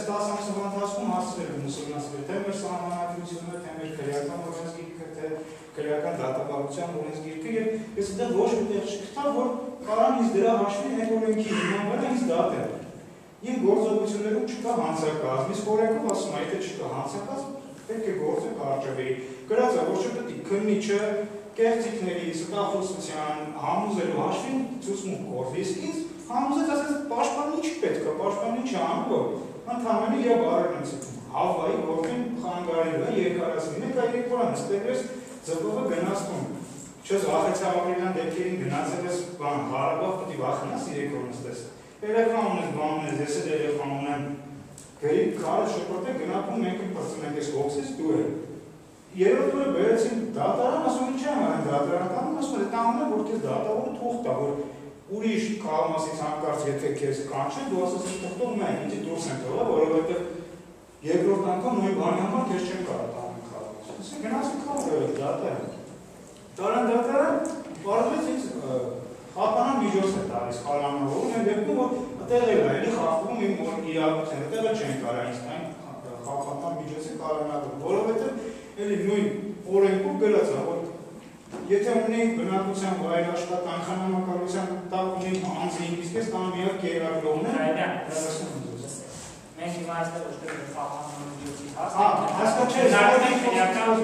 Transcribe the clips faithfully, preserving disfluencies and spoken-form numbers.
տասը ամսվա ընթացքում հասցրել եմ ուսումնասիրել թե մեր սահմանադրությունը, թե մեր քրեական օրենսգիրքը, թե քրեական դատապարտության օրենսգիրքը, եւ ես դա ոչ մի տեղ չգտա, որ կարան ինձ դրա հաշվին այդ օրենքի հիման վրա ինձ դատել։ Իմ գործողություններում չկա հանցակազմ, իսկ օրենքով ասում է, եթե չկա հանցակազմ, պետք է գործը կարճվի։ Գրած է, որ չպետք է քննիչը կեղծիքների, ստախոսության, համոզելու հաշվին ցուցմունք կորվի, իսկ ինձ համոզեց, ասես պաշտպանին չի պետք է, պաշտպանին չանում, որ ընդհանրապես իր բարերն եմ հավայի գործին խանգարելու է երկարացնի, մեկ այլ երեք օրան նստել ես ձգովը գնացքում, չես վախեցա ապրիլյան դեպքերին գնացել ես բան, Ղարաբաղ պետք է վախենաս երեք օր նստես, երեխա ունես, բան ունես, ես էլ երեխա ունեմ, գրի քարը շփոթել գնացքում մենք պրծնենք ես հոգսից դու է։ Երրորդ օրը բերեցին դատարան, ասում են չեմ արեն դատարան տանում, ասում են տանում են, որ քեզ դատավորը թող տա, որ ուրիշ կազմասից հանկարծ եթե քեզ կանչեն, դու ասես ես թող մեն, ինձ դուրս են թողա, որովհետև երկրորդ անգամ նույն բանի համար քեզ չեն կարող տանել կազմաց։ Ասեն գնացի քաղաք դատարան։ Տարան դատարան, պարզվեց ինձ խափանան միջոց է տալիս խալանավորում, են դեպքում որ այդտեղ էլ էլի խախտվում իմ իրավունքները, այդտեղ էլ չեն կարող ինձ տան խափանան միջոցի խալանավորում, որովհետև էլի նույն օրենքով գրած է, որ եթե ունի բնակության վայր աշխատանք համակարգության տակ ունի անձին, իսկ ես տան միակ կերակրողն եմ, մենք հիմա այստեղ ուշտեղ խափանան միջոցի հասնենք, հասկացել քրեական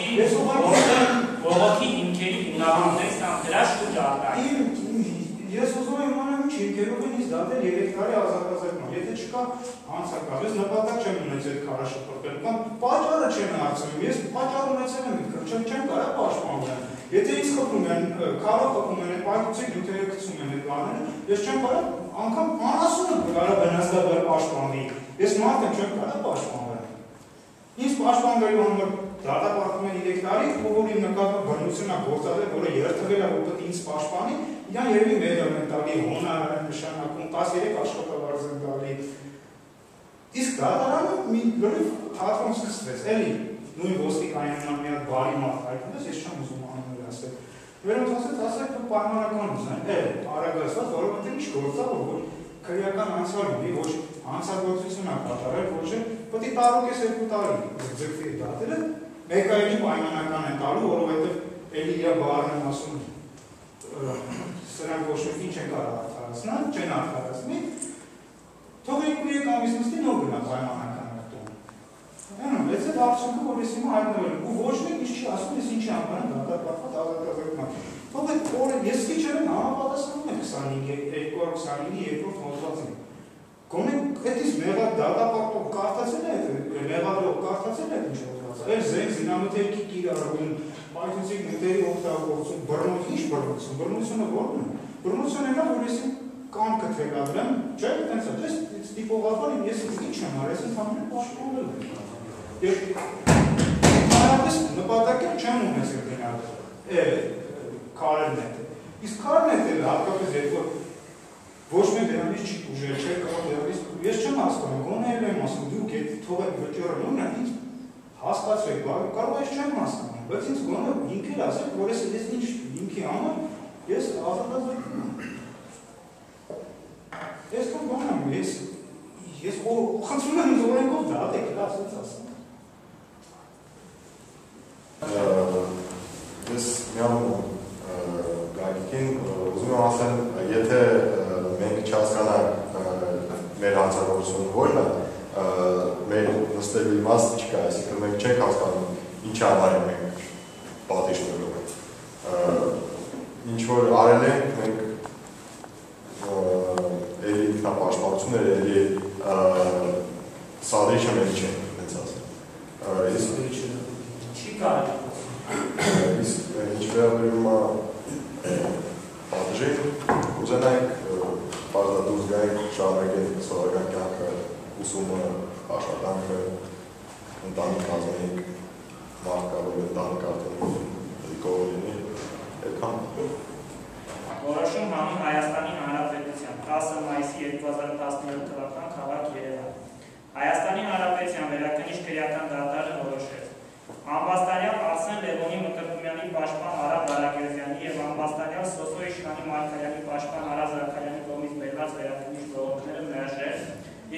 գործի բողոքի հիմքերի հիմնավորումներից կամ դրա շուրջ արտահայտել։ Ես ուզում եմ իմանալ ինչ հիմքերով են ինձ դատել երեք տարի ազատազրկման, եթե չկա հանցակազմ, ես նպատակ չեմ ունեցել քարը շփոթել, կամ պատճառը չեմ հարցնում, ես պատճառ ունեցել եմ ինքն, չեմ կարող պաշտպանվել։ Եթե ինձ խփում են, քարը խփում են, պայթուցիկ նյութերը գցում են այդ բաները, ես չեմ կարող անգամ անասունը կարող բնազդաբար պաշտպանվի։ Ես մարդ եմ, չեմ կարող պաշտպանվել։ Ինձ պաշտպանվելու համար դատապարտում են երեք տարի, որ իմ նկատմամբ բռնություն է գործադրել, որը երթվել է, որ պետք է ինձ պաշտպանի, իրան երևի մեդալ են տալի, հոնոր են նշանակում, տասներեք աշխատավարձ են տալի։ Իսկ դատարանը մի լրիվ թատրոն սկսվեց, էլի նույն ոստիկանյանն մի հատ բարի մարդ հայտնվեց, ես չեմ ուզում անուններ ասել։ Վերոնց ասեց, ասեք դու պայմանական ուզեն, էլ արագացված, որովհետև ինչ գործա, որ քրեական անցյալ ունի, ոչ հանցագործություն է կատարել, ոչ պետք է տարուկ ես երկու տարի ձգվի դատելը, մեկ այլի պայմանական են տալու, որովհետև էլի իր բարն եմ ասում, սրանք ոչ ոք ինչ են կարող արդարացնել, չեն արդարացնի, թող երկու երեք ամիս նստի նոր գնա պայմանական տուն։ Այնու, ես այդ արդյունքը, որ ես հիմա հայտնվել եմ, ու ոչ մեկ ինչ չի ասում, ես ինչի անվանում դատապարտված ազատազրկման։ Թող այդ օրը ես քիչ եմ համապատասխանում եմ երկու հազար քսանինի երկրորդ հոդվածին։ Գոնե այդից մեղա դատապարտող կարդացել է, մեղադրող կարդացել է ինչ հոդվածը։ Այս զենք զինամթերքի կիրառում, պայթուցիկ նյութերի օգտագործում, բռնություն, ինչ բռնություն, բռնությունը ո՞րն է։ Բռնությունը նա, որ ես կամքը թելադրեմ, չէ՞, այտենց է, ես տիպողաբար ես ինչ եմ արել, ես ընդհանրապես պաշտպանվել եմ։ Եվ հարաբես նպատակը չեմ ունեցել գնալ քարերնետը։ Իսկ քարերնետը հատկապես երբ որ ոչ մեկ դրանից չի ուժել, չէ՞ կարող դրանից ես չեմ հասկանում, գոնե էլ եմ ասում, դուք այդ թող այդ վճիռը նույնն է, ինձ հասկացեք, կարող ես չեմ հասկանում, բայց ինձ գոնե ինքն էլ ասեք, որ ես ես ինչ ինքի համար ես ազատազրկվում եմ։ Ես կան բանամ, ես ես խնդրում եմ ինձ օրենքով դատեք, դա ասենց ասեմ։ Ես միանում գայքին ուզում եմ ասել, եթե մենք չհասկանանք մեր հանցագործությունը որն է, մեր նստելու իմաստը չկա, այսինքն մենք չենք հասկանում ինչ համար ենք մենք պատիժ տվելու։ Ինչ որ արել ենք, մենք էլի ինքնապաշտպանություններ, էլի սադրիչը մենք չենք, հենց ասել։ Չի կարող։ Իսկ ինչ վերաբերում է պատժին, ուզենայինք պարզադուրս գայինք շարունակենք սովորական կյանքը, ուսումը, աշխատանքը, ընտանիք կազմեինք, մարդ կարող ընտանիք արդեն դիկով լինի, այդքան։ Որոշում հանուն Հայաստանի Հանրապետության տասը մայիսի երկու հազար տասնյոթ թվական քաղաք Երևան։ Հայաստանի Հանրապետության վերաքննիչ քրեական դատարանը որոշեց Ամբաստանյան Արսեն Լևոնի Մկրտումյանի պաշտպան Արա Բարակերտյանի և Ամբաստանյան Սոսո Իշխանի Մարգարյանի պաշտպան Արա Զաքարյանի կողմից բերված վերաքննիչ բողոքները մերժել, իսկ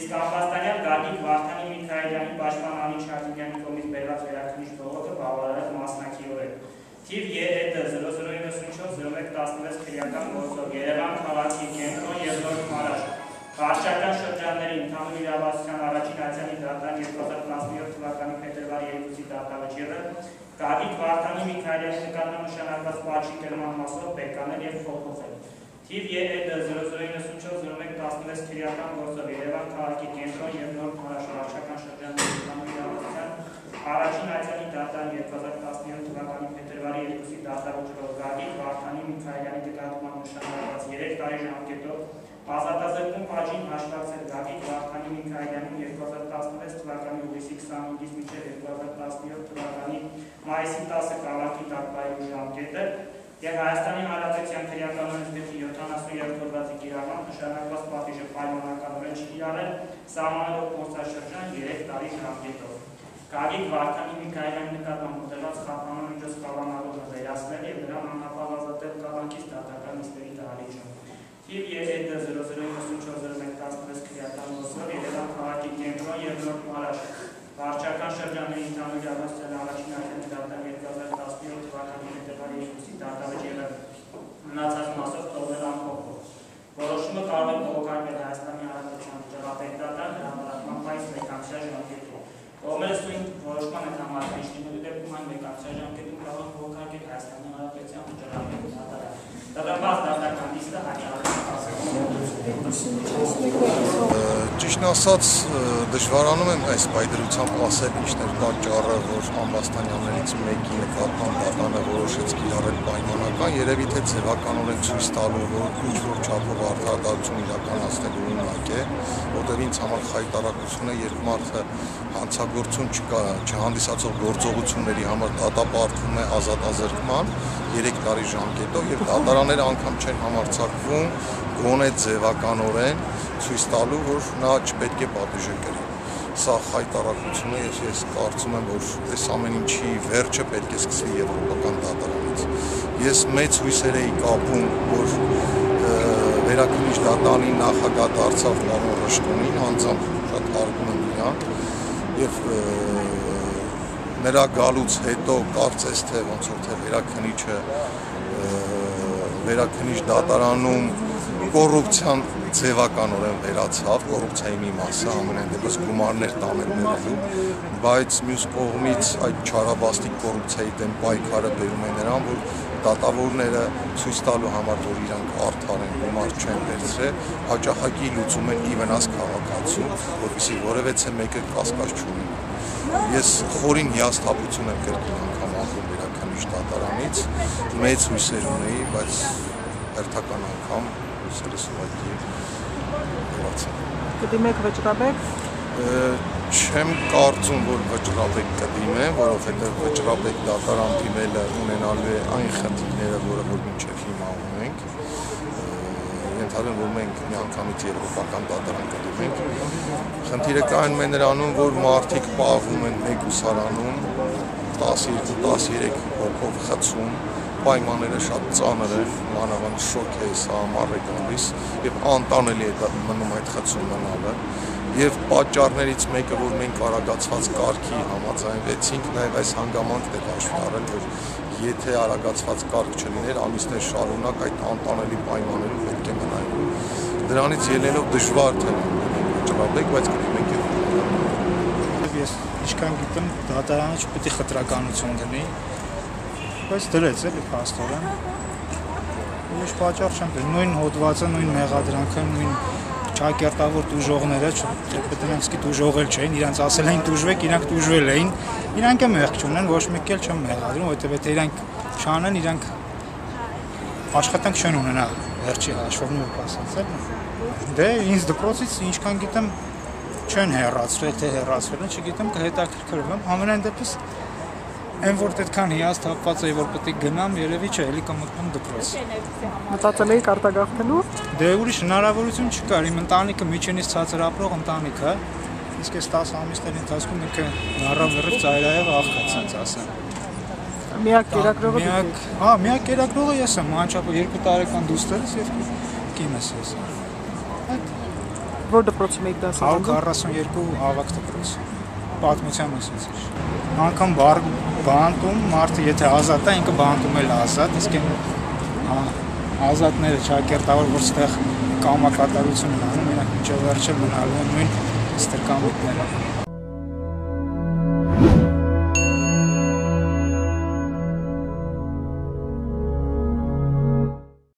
Իսկ Ամբաստանյան Գագիկ Վարդանի Միքայելյանի պաշտպան Շահինյանի կողմից բերված վերաքննիչ բողոքը բավարարել մասնակիորեն։ Թիվ Ե Է Դ zero zero ninety-four zero one one six քրեական գործով Երևան քաղաքի կենտրոն և Նոր Մարաշ վարչական շրջանների ընդհանուր իրավասության առաջին ացիանի դատան երկու հազար տասնյոթ թվականի փետրվարի երկուսի դատավճիռը Գագիկ Վարդանի Միքայելյանի նկատմամբ նշանակված պատժի կրման մասով բեկանել և փոփոխել։ Թիվ Ե Է Դ zero zero ninety-four zero one one six քրեական գործով Երևան քաղաքի կենտրոն և Նոր Մարաշ վարչական շրջանների ընդհանուր իրավասության առաջին ացիանի դատան երկու հազար տասնյոթ թվականի փետրվարի երկուսի դատավճիռով Գագիկ Վարդանի Միքայելյանի նկատմամբ նշանակված երեք տարի ժամկետով ազատազրկում պատժին հաշվարկել Գագիկ Վարդանի Միքայելյանին երկու հազար տասնվեց թվականի հուլիսի քսանհինգից մինչև երկու հազար տասնյոթ թվականի մայիսի տասը քաղաքի տակվայրու ժամկետը և Հայաստանի Հանրապետության քրեականորեն դեպի յոթանասունյոթ հոդվածի կիրառմամբ նշանակված պատիժը պայմանականորեն չկիրառել, սահմանելով փորձաշրջան երեք տարի ժամկետով։ Գագիկ Վարդանի Միքայելյանի նկատմամբ մտերված խափանամիջոց կալանալումը վերացնել և նրան անհապաղ ազատել կալանքից դատական նիստերի դահլիճում։ Թիվ Ե Է Դ zero zero ninety-four zero one one six քրեական գործով Երևան քաղաքի կենտրոն և Նոր Մարաշ վարչական շրջանների ընդհանուր իրավասության առաջին ացիանի դատան երկու հազար տասնյոթ թվականի փետրվարի երկուսի դատավճիռը մնացած մասով թողնել անփոփոխ։ Որոշումը կարող է բողոքարկվել Հայաստանի Հանրապետության վճռապետ դատան հրապարակման պայս մեկամսյա ժամկետում։ Կողմերը սույն որոշման հետ համաձայն լինելու դեպքում այն մեկամսյա ժամկետում կարող են բողոքարկել Հայաստանի Հանրապետության վճռապետ դատարան։ Տրամված դատական նիստը հայտարարել Ճիշտն ասած դժվարանում եմ այս պայդրությամբ ասել ինչն էր պատճառը, որ Ամբաստանյաններից մեկի նկատմամբ դատանը որոշեց կիրառել պայմանական, երևի թե ձևականորեն ցույց տալու, որ ինչ-որ չափով արդարադատություն իրականացնելու ունակ է, որտեղ ինձ համար խայտարակություն է, երբ մարդը հանցագործություն չհանդիսացող գործողությունների համար դատապարտվում է ազատազրկման երեք տարի ժամկետով և դատարանները անգամ չեն համարձակվում գոնե ձևականորեն ցույց տալու, որ նա չպետք է պատիժը կրի։ Սա խայտարակություն է և ես կարծում եմ, որ այս ամեն ինչի վերջը պետք է սկսվի եվրոպական դատարանից։ Ես մեծ հույսեր էի կապում, որ վերաքննիչ դատարանի նախագահ դարձավ պարոն Ռշտունին, անձամբ շատ հարգում եմ իրան, և նրա գալուց հետո կարծես թե ոնց որ թե վերաքննիչը վերաքննիչ դատարանում կոռուպցիան ձևականորեն վերացավ, կոռուպցիայի մի մասը ամենայն դեպս գումարներ տաներնելու, բայց մյուս կողմից այդ չարաբաստիկ կոռուպցիայի դեմ պայքարը բերում է նրան, որ դատավորները ցույց տալու համար, որ իրանք արդար են, գումար չեն վերցրել, հաճախակի լուծում են ի վնաս քաղաքացու, որպեսզի որևէ մեկը կասկած չունենա։ Ես խորին հիասթափություն եմ կրկին անգամ ախում վերաքննիչ դատարանից, մեծ հույսեր ունեի, բայց հերթական անգամ հույսերս ուղղակի վերացան։ Կդիմեք վճռաբեկ։ Չեմ կարծում, որ վճռաբեկ կդիմեմ, որովհետև վճռաբեկ դատարան դիմելը ունենալու է այն խնդիրները, որը որ մինչև հիմա ունենք։ Ենթադրում որ մենք միանգամից եվրոպական դատարան կդիմենք։ Խնդիրը կայանում է նրանում, որ մարդիկ պահվում են մեկ ուսարանում, տասնյոթ տասնյոթ հոգով խցում, պայմանները շատ ծանր են, մանավանդ շոկ է սա ամառ է գալիս և անտանելի է մնում այդ խցում մնալը և պատճառներից մեկը, որ մենք արագացված կարգի համաձայնվեցինք, նաև այս հանգամանքն է հաշվի առել, որ եթե արագացված կարգ չլիներ, ամիսներ շարունակ այդ անտանելի պայմաններում պետք է մնային։ Դրանից ելնելով դժվար թե վճռաբեկ, բայց կդիմենք և ես ինչքան գիտեմ, դատարանը չպետք է խտրականություն դնի, բայց դրեց էլի փաստորեն։ Ուրիշ պատճառ չեմ դրել, նույն հոդվածը, նույն մեղադրանքը, նույն ճակերտավոր տուժողները, պետք է սկիտ տուժողել չէին, իրանց ասել էին տուժվեք, իրանք տուժվել էին, իրանք է մեղք չունեն, ոչ մեկ էլ չեմ մեղադրում, որովհետև եթե իրանք չանեն, իրանք աշխատանք չեն ունենա վերջի հաշվով նույնք ասած էլ։ Դե ինձ դպրոցից ինչքան գիտեմ չեն հեռացրել, թե հեռացրել են, չգիտեմ կհետաքրքրվեմ, ամենայն դեպս այն որ այդքան հիասթափված էի, որ պետք է գնամ, երևի չէ, էլի կմտնեմ դպրոց։ Մտածել էիք արտագաղթելու։ Դե ուրիշ հնարավորություն չկար, իմ ընտանիքը միջինից ցածր ապրող ընտանիք է, իսկ այս տասը ամիսների ընթացքում ինքը առավելը ծայրահեղ աղքաց, ասենց ասեմ։ Միակ կերակրողը Միակ, հա, միակ կերակրողը ես եմ, անչափ երկու տարեկան դուստերս եւ կինս ես։ Այդ Որ դպրոցում եք դասավանդում։ one forty-two ավագ դպրոց։ Պատմության ուսուցիչ։ Անկամ բար բանտում մարդը եթե ազատ է, ինքը բանտում էլ ազատ, իսկ այն ազատները ճակերտավոր որ ստեղ կամակատարություն են անում, մենակ միջով վերջը մնալու են նույն ստրկամիտները։